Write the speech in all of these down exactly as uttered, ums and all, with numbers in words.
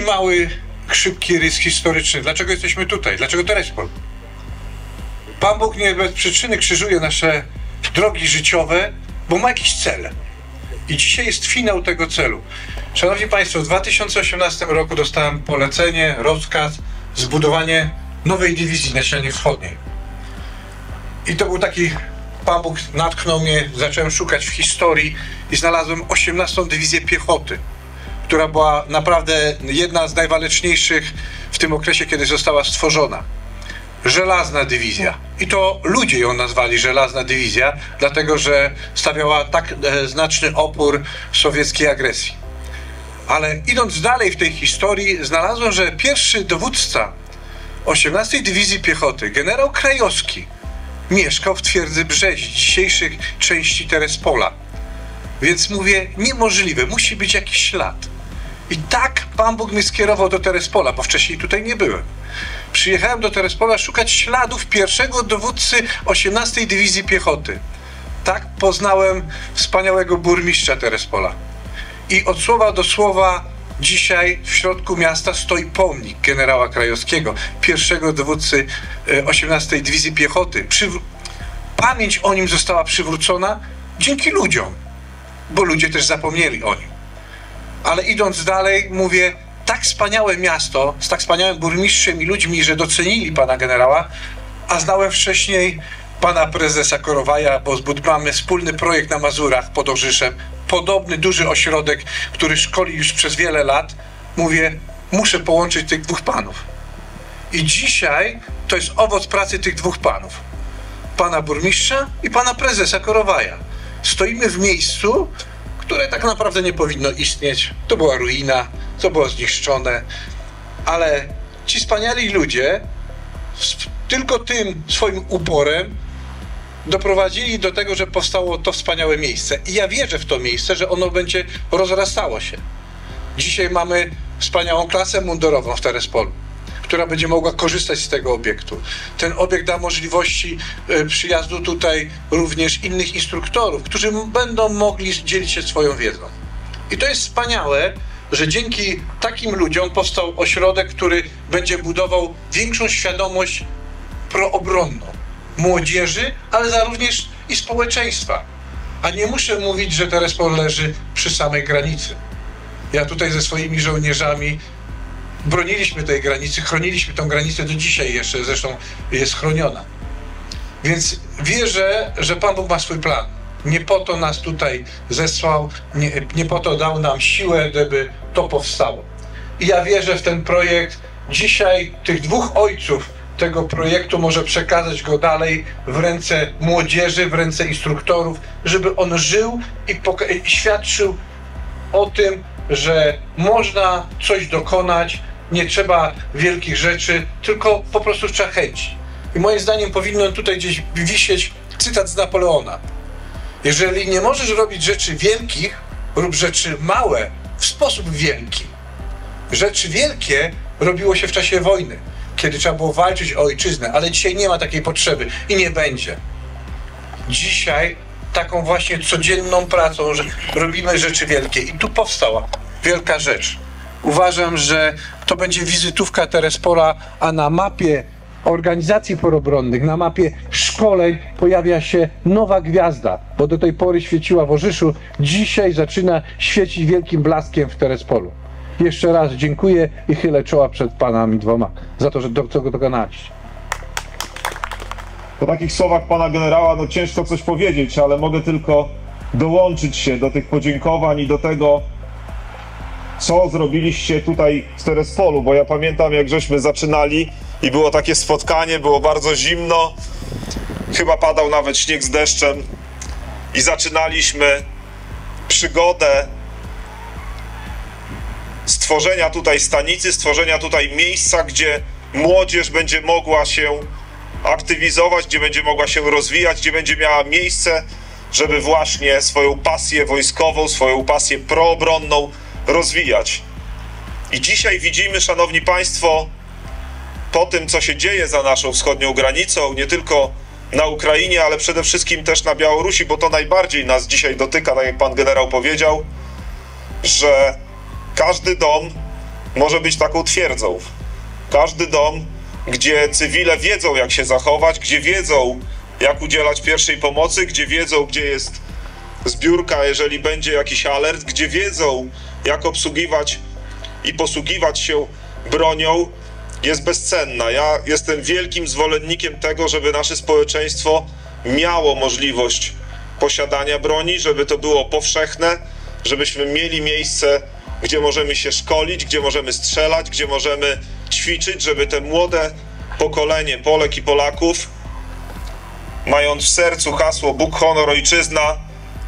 mały, szybki rys historyczny. Dlaczego jesteśmy tutaj? Dlaczego Terespol? Pan Bóg nie bez przyczyny krzyżuje nasze drogi życiowe, bo ma jakiś cel. I dzisiaj jest finał tego celu. Szanowni Państwo, w dwa tysiące osiemnastym roku dostałem polecenie, rozkaz, zbudowanie nowej dywizji na ścianie wschodniej. I to był taki, Pan Bóg natknął mnie, zacząłem szukać w historii i znalazłem osiemnastą dywizję piechoty, która była naprawdę jedna z najwaleczniejszych w tym okresie, kiedy została stworzona. Żelazna dywizja. I to ludzie ją nazwali żelazna dywizja, dlatego że stawiała tak e, znaczny opór sowieckiej agresji. Ale idąc dalej w tej historii, znalazłem, że pierwszy dowódca osiemnastej dywizji piechoty, generał Krajowski, mieszkał w twierdzy Brzeź, dzisiejszych części Terespola. Więc mówię, niemożliwe, musi być jakiś ślad. I tak Pan Bóg mnie skierował do Terespola, bo wcześniej tutaj nie byłem. Przyjechałem do Terespola szukać śladów pierwszego dowódcy osiemnastej dywizji piechoty. Tak poznałem wspaniałego burmistrza Terespola. I od słowa do słowa dzisiaj w środku miasta stoi pomnik generała Krajowskiego, pierwszego dowódcy osiemnastej dywizji piechoty. Przywr- Pamięć o nim została przywrócona dzięki ludziom, bo ludzie też zapomnieli o nim. Ale idąc dalej, mówię, tak wspaniałe miasto, z tak wspaniałym burmistrzem i ludźmi, że docenili pana generała, a znałem wcześniej pana prezesa Korowaja, bo mamy wspólny projekt na Mazurach pod Orzyszem, podobny duży ośrodek, który szkoli już przez wiele lat. Mówię, muszę połączyć tych dwóch panów. I dzisiaj to jest owoc pracy tych dwóch panów. Pana burmistrza i pana prezesa Korowaja. Stoimy w miejscu, które tak naprawdę nie powinno istnieć. To była ruina, to było zniszczone, ale ci wspaniali ludzie tylko tym swoim uporem doprowadzili do tego, że powstało to wspaniałe miejsce. I ja wierzę w to miejsce, że ono będzie rozrastało się. Dzisiaj mamy wspaniałą klasę mundurową w Terespolu, która będzie mogła korzystać z tego obiektu. Ten obiekt da możliwości przyjazdu tutaj również innych instruktorów, którzy będą mogli dzielić się swoją wiedzą. I to jest wspaniałe, że dzięki takim ludziom powstał ośrodek, który będzie budował większą świadomość proobronną młodzieży, ale również i społeczeństwa. A nie muszę mówić, że Terespol leży przy samej granicy. Ja tutaj ze swoimi żołnierzami broniliśmy tej granicy, chroniliśmy tę granicę do dzisiaj jeszcze, zresztą jest chroniona. Więc wierzę, że Pan Bóg ma swój plan. Nie po to nas tutaj zesłał, nie, nie po to dał nam siłę, żeby to powstało. I ja wierzę w ten projekt. Dzisiaj tych dwóch ojców tego projektu może przekazać go dalej w ręce młodzieży, w ręce instruktorów, żeby on żył i, i świadczył o tym, że można coś dokonać, nie trzeba wielkich rzeczy, tylko po prostu trzeba chęci. I moim zdaniem powinno tutaj gdzieś wisieć cytat z Napoleona. Jeżeli nie możesz robić rzeczy wielkich, rób rzeczy małe w sposób wielki. Rzeczy wielkie robiło się w czasie wojny, kiedy trzeba było walczyć o ojczyznę, ale dzisiaj nie ma takiej potrzeby i nie będzie. Dzisiaj taką właśnie codzienną pracą, że robimy rzeczy wielkie i tu powstała wielka rzecz. Uważam, że to będzie wizytówka Terespola, a na mapie organizacji porobronnych, na mapie szkoleń pojawia się nowa gwiazda, bo do tej pory świeciła w Orzyszu, dzisiaj zaczyna świecić wielkim blaskiem w Terespolu. Jeszcze raz dziękuję i chylę czoła przed panami dwoma za to, że do tego dokonaliście. Po takich słowach pana generała no ciężko coś powiedzieć, ale mogę tylko dołączyć się do tych podziękowań i do tego, co zrobiliście tutaj w Terespolu, bo ja pamiętam, jak żeśmy zaczynali i było takie spotkanie, było bardzo zimno, chyba padał nawet śnieg z deszczem i zaczynaliśmy przygodę stworzenia tutaj stanicy, stworzenia tutaj miejsca, gdzie młodzież będzie mogła się aktywizować, gdzie będzie mogła się rozwijać, gdzie będzie miała miejsce, żeby właśnie swoją pasję wojskową, swoją pasję proobronną rozwijać. I dzisiaj widzimy, szanowni państwo, po tym, co się dzieje za naszą wschodnią granicą, nie tylko na Ukrainie, ale przede wszystkim też na Białorusi, bo to najbardziej nas dzisiaj dotyka, tak jak pan generał powiedział, że każdy dom może być taką twierdzą. Każdy dom, gdzie cywile wiedzą, jak się zachować, gdzie wiedzą, jak udzielać pierwszej pomocy, gdzie wiedzą, gdzie jest zbiórka, jeżeli będzie jakiś alert, gdzie wiedzą, jak obsługiwać i posługiwać się bronią, jest bezcenna. Ja jestem wielkim zwolennikiem tego, żeby nasze społeczeństwo miało możliwość posiadania broni, żeby to było powszechne, żebyśmy mieli miejsce, gdzie możemy się szkolić, gdzie możemy strzelać, gdzie możemy ćwiczyć, żeby te młode pokolenie Polek i Polaków, mając w sercu hasło Bóg, honor, ojczyzna,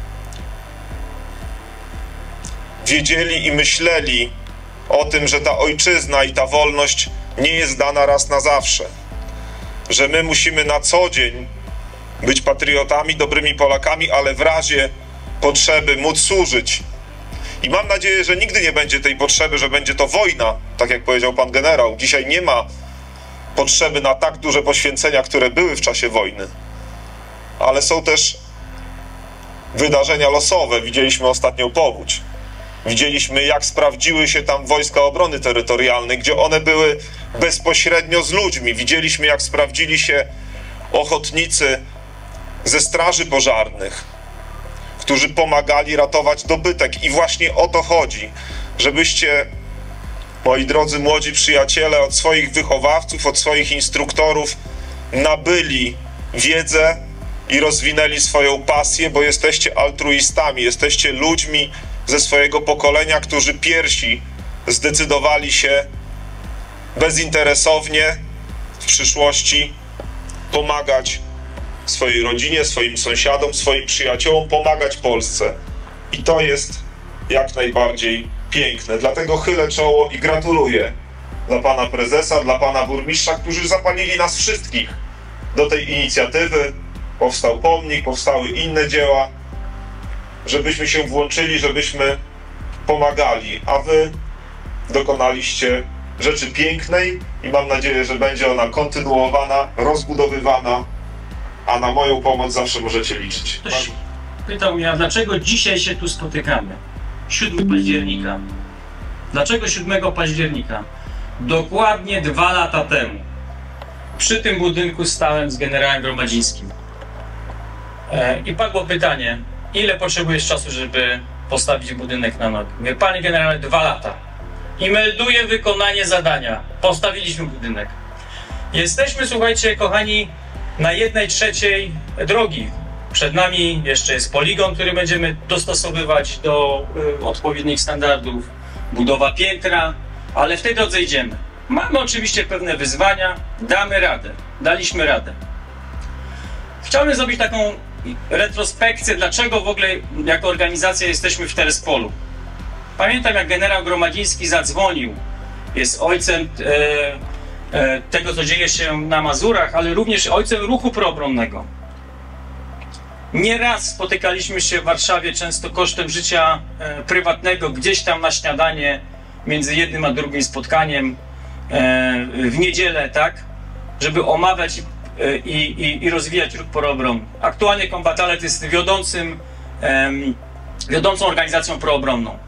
wiedzieli i myśleli o tym, że ta ojczyzna i ta wolność nie jest dana raz na zawsze. Że my musimy na co dzień być patriotami, dobrymi Polakami, ale w razie potrzeby móc służyć. I mam nadzieję, że nigdy nie będzie tej potrzeby, że będzie to wojna, tak jak powiedział pan generał. Dzisiaj nie ma potrzeby na tak duże poświęcenia, które były w czasie wojny. Ale są też wydarzenia losowe. Widzieliśmy ostatnią powódź. Widzieliśmy, jak sprawdziły się tam wojska obrony terytorialnej, gdzie one były bezpośrednio z ludźmi. Widzieliśmy, jak sprawdzili się ochotnicy ze straży pożarnych, którzy pomagali ratować dobytek. I właśnie o to chodzi, żebyście, moi drodzy młodzi przyjaciele, od swoich wychowawców, od swoich instruktorów nabyli wiedzę i rozwinęli swoją pasję, bo jesteście altruistami, jesteście ludźmi ze swojego pokolenia, którzy pierwsi zdecydowali się bezinteresownie w przyszłości pomagać swojej rodzinie, swoim sąsiadom, swoim przyjaciołom, pomagać Polsce. I to jest jak najbardziej piękne. Dlatego chylę czoło i gratuluję dla pana prezesa, dla pana burmistrza, którzy zapalili nas wszystkich do tej inicjatywy. Powstał pomnik, powstały inne dzieła, żebyśmy się włączyli, żebyśmy pomagali, a wy dokonaliście rzeczy pięknej i mam nadzieję, że będzie ona kontynuowana, rozbudowywana, a na moją pomoc zawsze możecie liczyć. Ktoś pytał mnie, a dlaczego dzisiaj się tu spotykamy? siódmego października. Dlaczego siódmego października? Dokładnie dwa lata temu przy tym budynku stałem z generałem Gromadzińskim. E, I padło pytanie, ile potrzebujesz czasu, żeby postawić budynek na nogi? Mówię, panie generale, dwa lata. I melduję wykonanie zadania. Postawiliśmy budynek. Jesteśmy, słuchajcie, kochani, na jednej trzeciej drogi. Przed nami jeszcze jest poligon, który będziemy dostosowywać do y, odpowiednich standardów. Budowa piętra, ale w tej drodze idziemy. Mamy oczywiście pewne wyzwania, damy radę. Daliśmy radę. Chciałbym zrobić taką retrospekcję, dlaczego w ogóle jako organizacja jesteśmy w Terespolu. Pamiętam, jak generał Gromadziński zadzwonił. Jest ojcem e, e, tego, co dzieje się na Mazurach, ale również ojcem ruchu proobronnego. Nieraz spotykaliśmy się w Warszawie, często kosztem życia e, prywatnego, gdzieś tam na śniadanie, między jednym a drugim spotkaniem e, w niedzielę, tak? Żeby omawiać i, i, i rozwijać ruch proobronny. Aktualnie Combat jest wiodącym, e, wiodącą organizacją proobronną.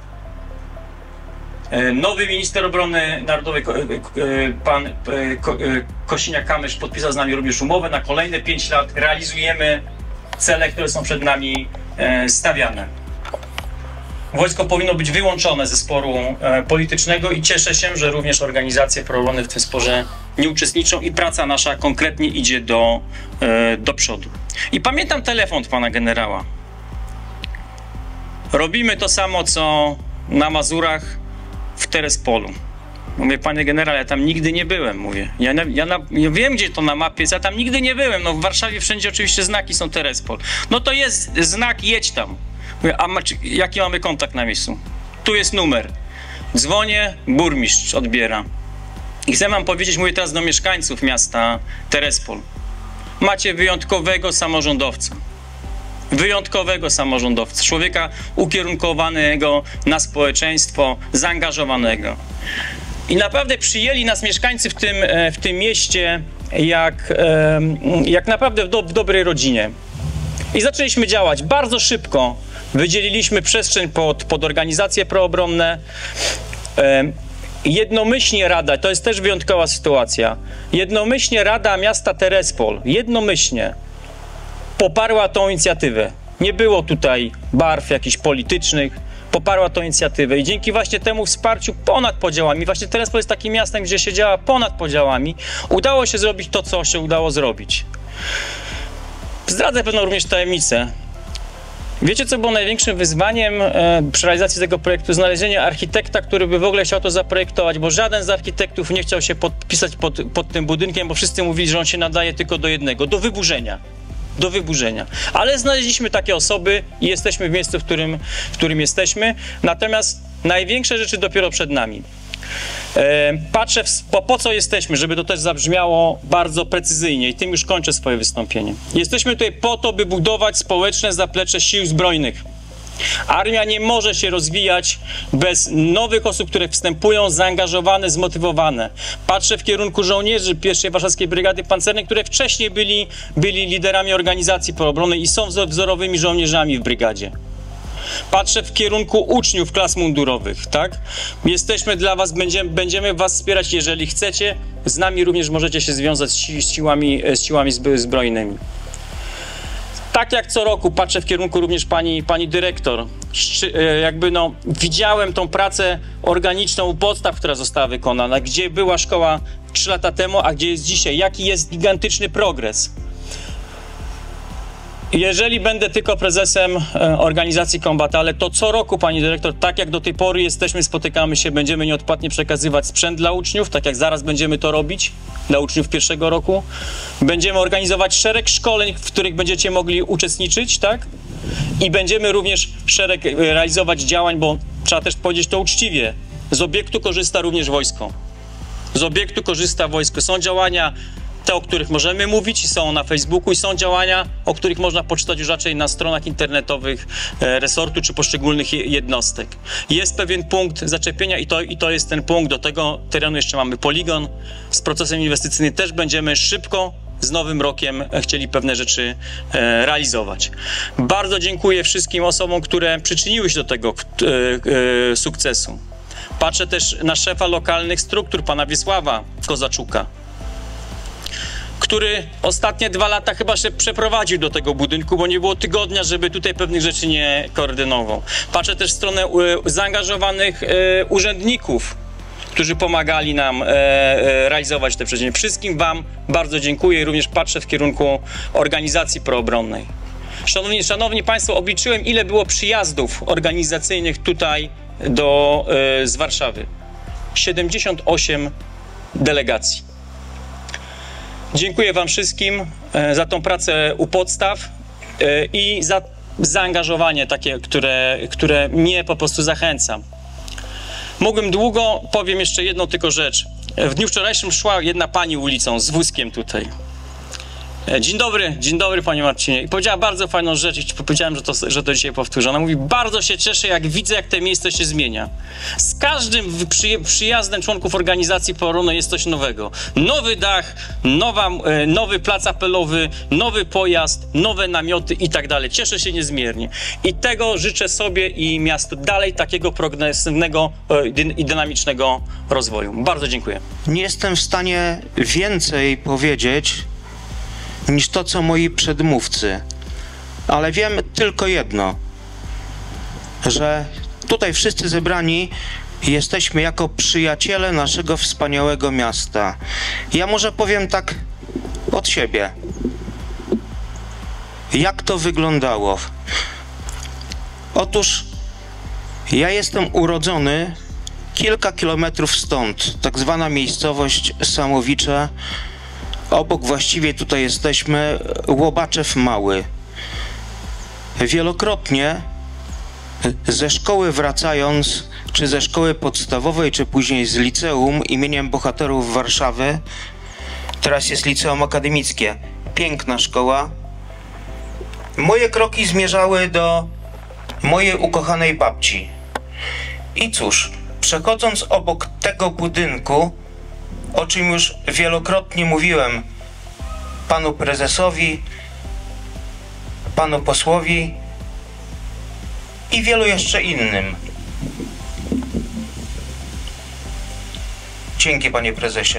Nowy minister obrony narodowej, pan Kosiniak-Kamysz, podpisał z nami również umowę na kolejne pięć lat. Realizujemy cele, które są przed nami stawiane. Wojsko powinno być wyłączone ze sporu politycznego i cieszę się, że również organizacje proobrony w tym sporze nie uczestniczą i praca nasza konkretnie idzie do, do przodu. I pamiętam telefon pana generała. Robimy to samo, co na Mazurach, w Terespolu. Mówię, panie generale, ja tam nigdy nie byłem, mówię. Ja, na, ja, na, ja wiem, gdzie to na mapie jest, ja tam nigdy nie byłem. No w Warszawie wszędzie oczywiście znaki są Terespol. No to jest znak, jedź tam. Mówię, a ma, jaki mamy kontakt na miejscu? Tu jest numer. Dzwonię, burmistrz odbiera. I chcę wam powiedzieć, mówię teraz do mieszkańców miasta Terespol. Macie wyjątkowego samorządowca. Wyjątkowego samorządowca, człowieka ukierunkowanego na społeczeństwo, zaangażowanego. I naprawdę przyjęli nas mieszkańcy w tym, w tym mieście jak, jak naprawdę w, do, w dobrej rodzinie. I zaczęliśmy działać bardzo szybko. Wydzieliliśmy przestrzeń pod, pod organizacje proobronne. jednomyślnie Rada, to jest też wyjątkowa sytuacja, jednomyślnie Rada Miasta Terespol, jednomyślnie poparła tą inicjatywę. Nie było tutaj barw jakichś politycznych, poparła tą inicjatywę i dzięki właśnie temu wsparciu ponad podziałami, właśnie Terespol jest takim miastem, gdzie się działa ponad podziałami, udało się zrobić to, co się udało zrobić. Zdradzę pewną również tajemnicę. Wiecie, co było największym wyzwaniem e, przy realizacji tego projektu? Znalezienie architekta, który by w ogóle chciał to zaprojektować, bo żaden z architektów nie chciał się podpisać pod, pod tym budynkiem, bo wszyscy mówili, że on się nadaje tylko do jednego, do wyburzenia. Do wyburzenia. Ale znaleźliśmy takie osoby i jesteśmy w miejscu, w którym, w którym jesteśmy. Natomiast największe rzeczy dopiero przed nami. E, patrzę, w, po, po co jesteśmy, żeby to też zabrzmiało bardzo precyzyjnie i tym już kończę swoje wystąpienie. Jesteśmy tutaj po to, by budować społeczne zaplecze sił zbrojnych. Armia nie może się rozwijać bez nowych osób, które wstępują, zaangażowane, zmotywowane. Patrzę w kierunku żołnierzy pierwszej Warszawskiej Brygady Pancernej, które wcześniej byli, byli liderami organizacji proobronnej i są wzorowymi żołnierzami w brygadzie. Patrzę w kierunku uczniów klas mundurowych, tak? Jesteśmy dla was, będziemy, będziemy was wspierać, jeżeli chcecie. Z nami również możecie się związać z, si z siłami, z siłami zbrojnymi. Tak jak co roku patrzę w kierunku również pani, pani dyrektor. Jakby no, widziałem tą pracę organiczną u podstaw, która została wykonana, gdzie była szkoła trzy lata temu, a gdzie jest dzisiaj. Jaki jest gigantyczny progres. Jeżeli będę tylko prezesem e, organizacji Combatale, to co roku, pani dyrektor, tak jak do tej pory jesteśmy, spotykamy się, będziemy nieodpłatnie przekazywać sprzęt dla uczniów, tak jak zaraz będziemy to robić, dla uczniów pierwszego roku. Będziemy organizować szereg szkoleń, w których będziecie mogli uczestniczyć, tak? I będziemy również szereg e, realizować działań, bo trzeba też powiedzieć to uczciwie. Z obiektu korzysta również wojsko. Z obiektu korzysta wojsko. Są działania, te, o których możemy mówić, są na Facebooku i są działania, o których można poczytać już raczej na stronach internetowych e, resortu czy poszczególnych jednostek. Jest pewien punkt zaczepienia i to, i to jest ten punkt. Do tego terenu jeszcze mamy poligon. Z procesem inwestycyjnym też będziemy szybko, z nowym rokiem chcieli pewne rzeczy e, realizować. Bardzo dziękuję wszystkim osobom, które przyczyniły się do tego e, e, sukcesu. Patrzę też na szefa lokalnych struktur, pana Wiesława Kozaczuka, który ostatnie dwa lata chyba się przeprowadził do tego budynku, bo nie było tygodnia, żeby tutaj pewnych rzeczy nie koordynował. Patrzę też w stronę e, zaangażowanych e, urzędników, którzy pomagali nam e, e, realizować te przedsięwzięcia. Wszystkim wam bardzo dziękuję i również patrzę w kierunku organizacji proobronnej. Szanowni, szanowni Państwo, obliczyłem, ile było przyjazdów organizacyjnych tutaj do, e, z Warszawy. siedemdziesiąt osiem delegacji. Dziękuję wam wszystkim e, za tą pracę u podstaw e, i za zaangażowanie takie, które, które mnie po prostu zachęca. Mógłbym długo, powiem jeszcze jedną tylko rzecz. W dniu wczorajszym szła jedna pani ulicą z wózkiem tutaj. Dzień dobry, dzień dobry panie Marcinie. I powiedziała bardzo fajną rzecz i powiedziałem, że to, że to dzisiaj powtórzę. Ona mówi, bardzo się cieszę, jak widzę, jak to miejsce się zmienia. Z każdym przyjazdem członków organizacji proobronnej jest coś nowego. Nowy dach, nowa, nowy plac apelowy, nowy pojazd, nowe namioty i tak dalej. Cieszę się niezmiernie. I tego życzę sobie i miastu dalej takiego progresywnego i dynamicznego rozwoju. Bardzo dziękuję. Nie jestem w stanie więcej powiedzieć niż to, co moi przedmówcy. Ale wiem tylko jedno, że tutaj wszyscy zebrani jesteśmy jako przyjaciele naszego wspaniałego miasta. Ja może powiem tak od siebie. Jak to wyglądało? Otóż ja jestem urodzony kilka kilometrów stąd, tak zwana miejscowość Samowicze. Obok właściwie tutaj jesteśmy, Łobaczew Mały. Wielokrotnie ze szkoły wracając, czy ze szkoły podstawowej, czy później z liceum imieniem bohaterów Warszawy, teraz jest liceum akademickie, piękna szkoła, moje kroki zmierzały do mojej ukochanej babci. I cóż, przechodząc obok tego budynku, o czym już wielokrotnie mówiłem panu prezesowi, panu posłowi i wielu jeszcze innym. Dzięki, panie prezesie.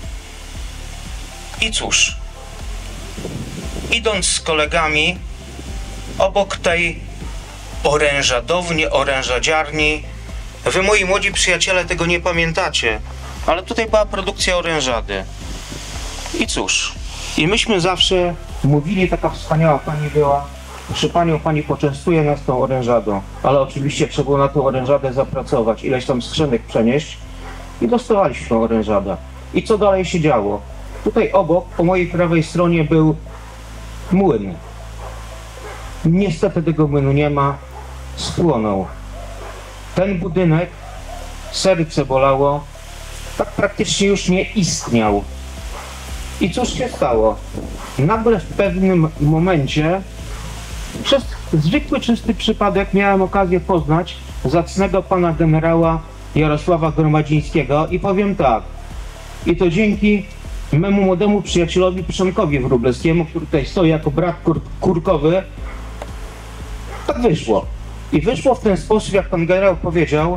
I cóż, idąc z kolegami obok tej orężadowni, orężadziarni, wy, moi młodzi przyjaciele, tego nie pamiętacie, ale tutaj była produkcja orężady. I cóż, i myśmy zawsze mówili, taka wspaniała pani była, proszę panią, pani poczęstuje nas tą orężadą, ale oczywiście trzeba było na tą orężadę zapracować, ileś tam skrzynek przenieść i dostawaliśmy tą orężadę. I co dalej się działo? Tutaj obok, po mojej prawej stronie był młyn. Niestety tego młynu nie ma, spłonął. Ten budynek, serce bolało, tak praktycznie już nie istniał. I cóż się stało? Nagle w pewnym momencie, przez zwykły, czysty przypadek, miałem okazję poznać zacnego pana generała Jarosława Gromadzińskiego i powiem tak, i to dzięki memu młodemu przyjacielowi Przemkowi Wróblewskiemu, który tutaj stoi jako brat kur kurkowy, tak wyszło. I wyszło w ten sposób, jak pan generał powiedział,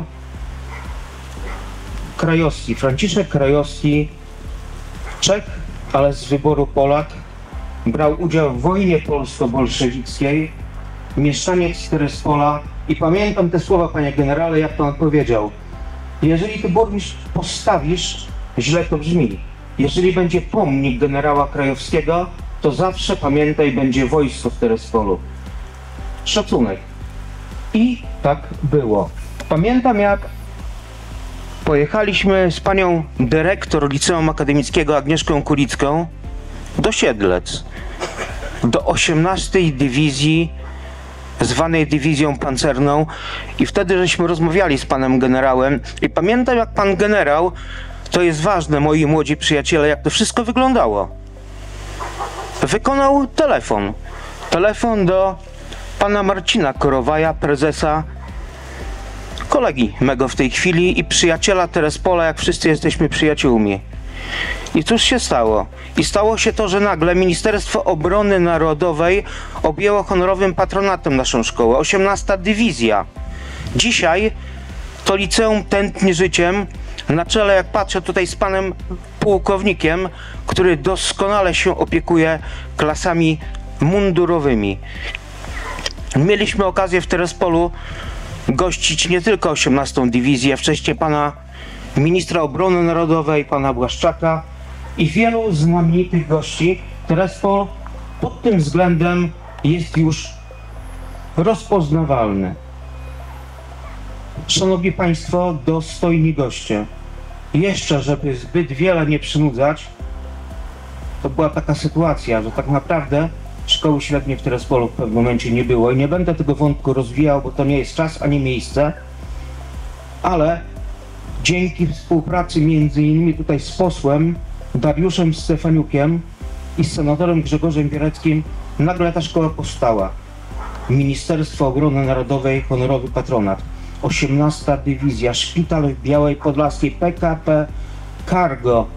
Krajowski, Franciszek Krajowski, Czech, ale z wyboru Polak, brał udział w wojnie polsko-bolszewickiej, mieszczaniec z Terespola i pamiętam te słowa, panie generale, jak pan powiedział, jeżeli ty, burmistrz, postawisz, źle to brzmi, jeżeli będzie pomnik generała Krajowskiego, to zawsze pamiętaj, będzie wojsko w Terespolu. Szacunek. I tak było. Pamiętam, jak pojechaliśmy z panią dyrektor Liceum Akademickiego Agnieszką Kulicką do Siedlec, do osiemnastej Dywizji, zwanej Dywizją Pancerną, i wtedy żeśmy rozmawiali z panem generałem i pamiętam, jak pan generał, to jest ważne, moi młodzi przyjaciele, jak to wszystko wyglądało. Wykonał telefon. Telefon do pana Marcina Korowaja, prezesa, kolegi mego w tej chwili i przyjaciela Terespola, jak wszyscy jesteśmy przyjaciółmi. I cóż się stało? I stało się to, że nagle Ministerstwo Obrony Narodowej objęło honorowym patronatem naszą szkołę. osiemnasta Dywizja. Dzisiaj to liceum tętni życiem, na czele, jak patrzę tutaj z panem pułkownikiem, który doskonale się opiekuje klasami mundurowymi. Mieliśmy okazję w Terespolu gościć nie tylko osiemnastą Dywizję, a wcześniej pana ministra obrony narodowej, pana Błaszczaka i wielu znamienitych gości. Terespol pod tym względem jest już rozpoznawalny. Szanowni państwo, dostojni goście, jeszcze żeby zbyt wiele nie przynudzać, to była taka sytuacja, że tak naprawdę szkoły średniej w Terespolu w pewnym momencie nie było i nie będę tego wątku rozwijał, bo to nie jest czas ani miejsce, ale dzięki współpracy między innymi tutaj z posłem Dariuszem Stefaniukiem i z senatorem Grzegorzem Biereckim nagle ta szkoła powstała. Ministerstwo Obrony Narodowej, honorowy patronat, osiemnasta Dywizja, szpital w Białej Podlaskiej, P K P Cargo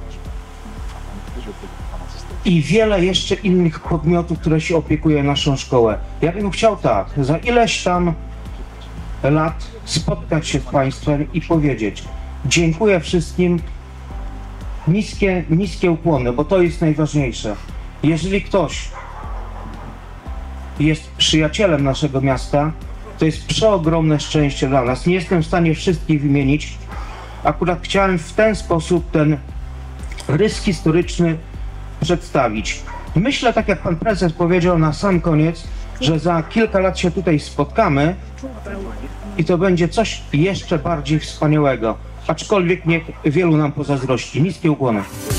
i wiele jeszcze innych podmiotów, które się opiekuje naszą szkołę. Ja bym chciał tak, za ileś tam lat spotkać się z państwem i powiedzieć: dziękuję wszystkim, niskie, niskie ukłony, bo to jest najważniejsze. Jeżeli ktoś jest przyjacielem naszego miasta, to jest przeogromne szczęście dla nas. Nie jestem w stanie wszystkich wymienić. Akurat chciałem w ten sposób ten rys historyczny przedstawić. Myślę, tak jak pan prezes powiedział na sam koniec, że za kilka lat się tutaj spotkamy i to będzie coś jeszcze bardziej wspaniałego. Aczkolwiek niech wielu nam pozazdrości. Niskie ukłony.